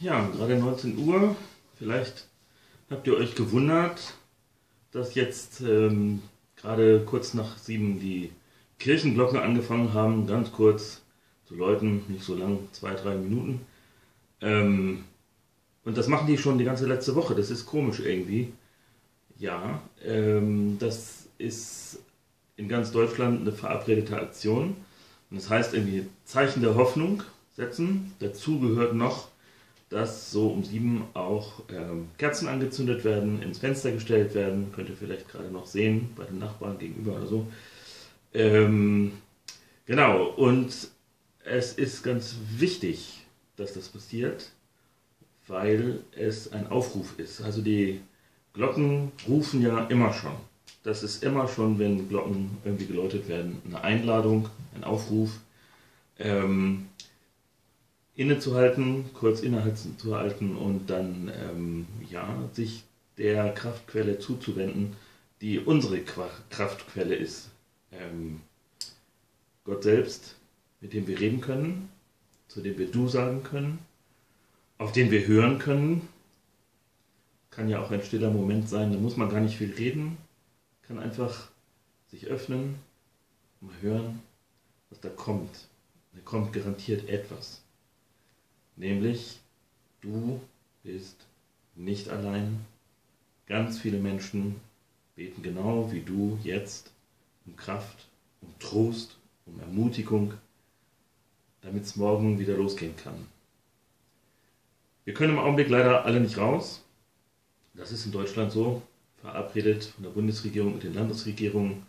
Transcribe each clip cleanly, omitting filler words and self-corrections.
Ja, gerade 19 Uhr. Vielleicht habt ihr euch gewundert, dass jetzt gerade kurz nach 7 die Kirchenglocken angefangen haben, ganz kurz zu läuten, nicht so lang, 2, 3 Minuten. Ähm, und das machen die schon die ganze letzte Woche. Das ist komisch irgendwie. Ja, das ist in ganz Deutschland eine verabredete Aktion. Und das heißt irgendwie Zeichen der Hoffnung setzen. Dazu gehört noch, dass so um 7 auch Kerzen angezündet werden, ins Fenster gestellt werden. Könnt ihr vielleicht gerade noch sehen, bei den Nachbarn gegenüber oder so. Ähm, genau, und es ist ganz wichtig, dass das passiert, weil es ein Aufruf ist. Also die Glocken rufen ja immer schon. Das ist immer schon, wenn Glocken irgendwie geläutet werden, eine Einladung, ein Aufruf. Ähm, Innezuhalten, kurz innezuhalten und dann ja, sich der Kraftquelle zuzuwenden, die unsere Kraftquelle ist. Ähm, Gott selbst, mit dem wir reden können, zu dem wir Du sagen können, auf den wir hören können. Kann ja auch ein stiller Moment sein, da muss man gar nicht viel reden, kann einfach sich öffnen, mal hören, was da kommt. Da kommt garantiert etwas. Nämlich, du bist nicht allein. Ganz viele Menschen beten genau wie du jetzt um Kraft, um Trost, um Ermutigung, damit es morgen wieder losgehen kann. Wir können im Augenblick leider alle nicht raus. Das ist in Deutschland so, verabredet von der Bundesregierung und den Landesregierungen.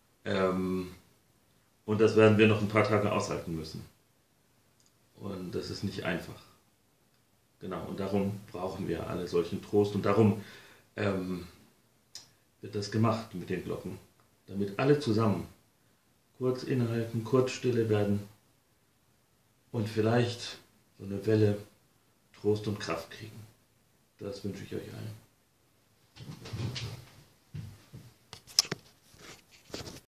Und das werden wir noch ein paar Tage aushalten müssen. Und das ist nicht einfach. Genau, und darum brauchen wir alle solchen Trost. Und darum wird das gemacht mit den Glocken. Damit alle zusammen kurz innehalten, kurz stille werden und vielleicht so eine Welle Trost und Kraft kriegen. Das wünsche ich euch allen.